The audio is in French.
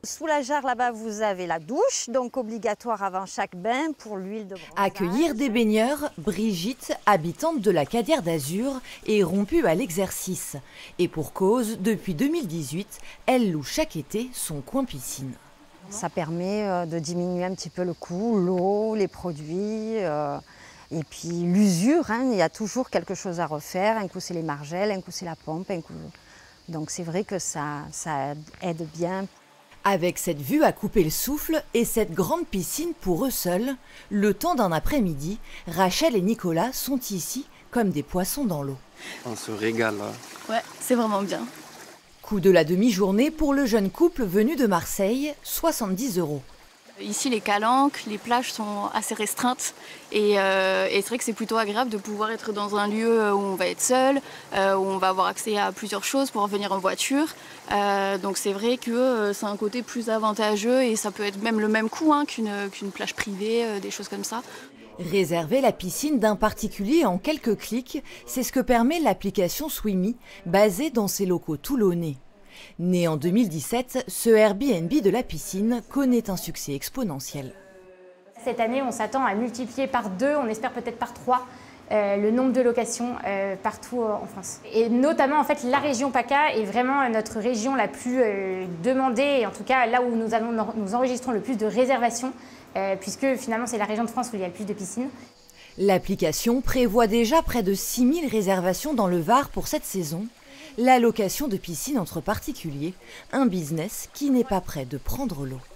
Sous la jarre, là-bas, vous avez la douche, donc obligatoire avant chaque bain pour l'huile de bronzage. Accueillir des baigneurs, Brigitte, habitante de la Cadière d'Azur, est rompue à l'exercice. Et pour cause, depuis 2018, elle loue chaque été son coin piscine. Ça permet de diminuer un petit peu le coût, l'eau, les produits, et puis l'usure, hein, il y a toujours quelque chose à refaire. Un coup c'est les margelles, un coup c'est la pompe, un coup... Donc c'est vrai que ça aide bien. Avec cette vue à couper le souffle et cette grande piscine pour eux seuls, le temps d'un après-midi, Rachel et Nicolas sont ici comme des poissons dans l'eau. On se régale. Ouais, c'est vraiment bien. Coût de la demi-journée pour le jeune couple venu de Marseille, 70 €. Ici, les calanques, les plages sont assez restreintes et c'est vrai que c'est plutôt agréable de pouvoir être dans un lieu où on va être seul, où on va avoir accès à plusieurs choses pour venir en voiture. Donc c'est vrai que c'est un côté plus avantageux et ça peut être même le même coût hein, qu'une plage privée, des choses comme ça. Réserver la piscine d'un particulier en quelques clics, c'est ce que permet l'application Swimmy, basée dans ses locaux toulonnais. Né en 2017, ce Airbnb de la piscine connaît un succès exponentiel. Cette année, on s'attend à multiplier par 2, on espère peut-être par 3, le nombre de locations partout en France. Et notamment, en fait, la région PACA est vraiment notre région la plus demandée, et en tout cas là où nous enregistrons le plus de réservations, puisque finalement c'est la région de France où il y a le plus de piscines. L'application prévoit déjà près de 6000 réservations dans le Var pour cette saison. La location de piscine entre particuliers, un business qui n'est pas prêt de prendre l'eau.